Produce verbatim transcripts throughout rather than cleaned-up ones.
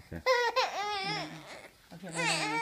Okay. Okay, no, no, no.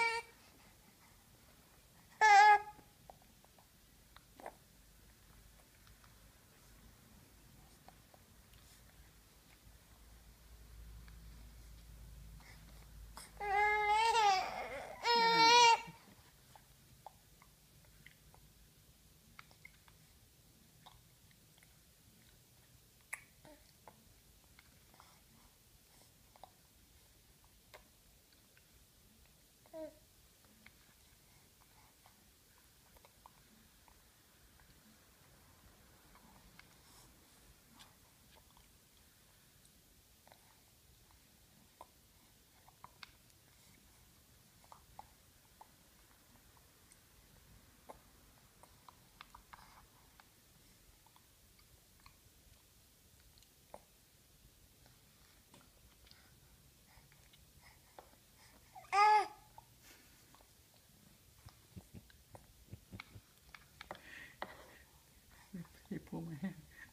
You pull my hand.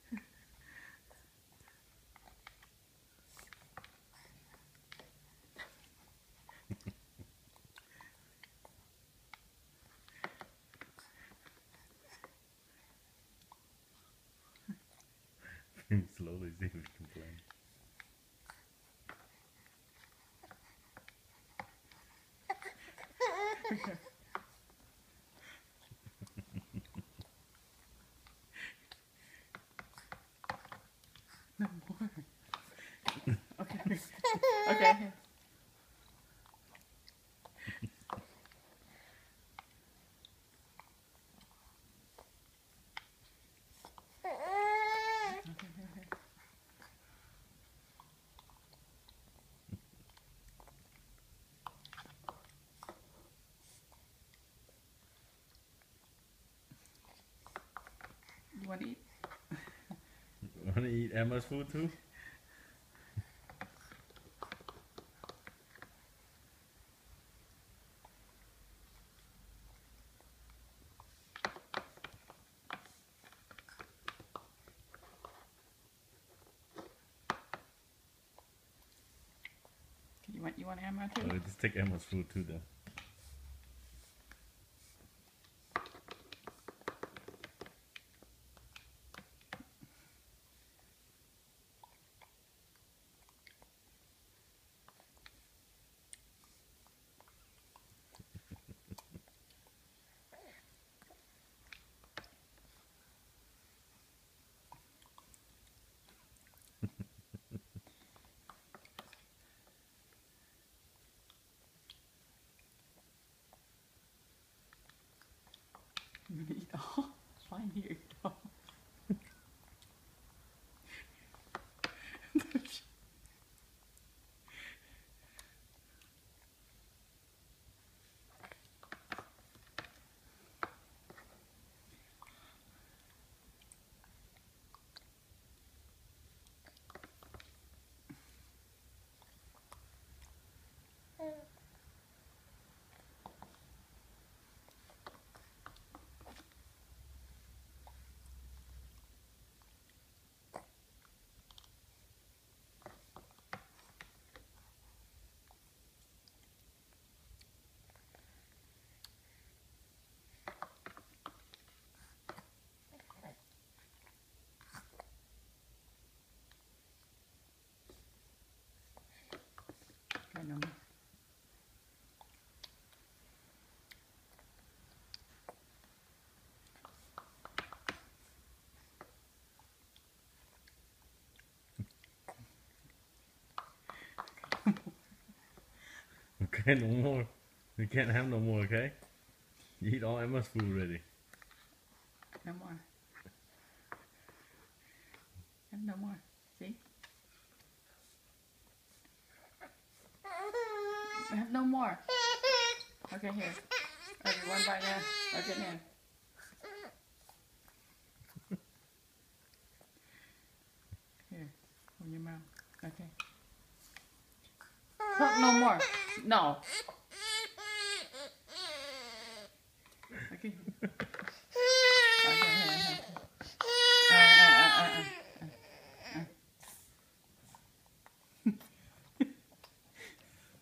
Slowly see if we can play. No more. Okay. Okay. You want to eat? Want to eat Emma's food too? You want you want Emma too? Or just take Emma's food too then. You want to eat all? Fine, here. Eat all. Okay, no more. Okay, no more. We can't have no more, okay? You eat all Emma's food already. No more. And no more. See? I have no more. Okay, here. Okay, one bite there. Okay, here. Here. On your mouth. Okay. Oh, no more. No. Okay. Okay, here, here. Uh, uh, uh, uh, uh.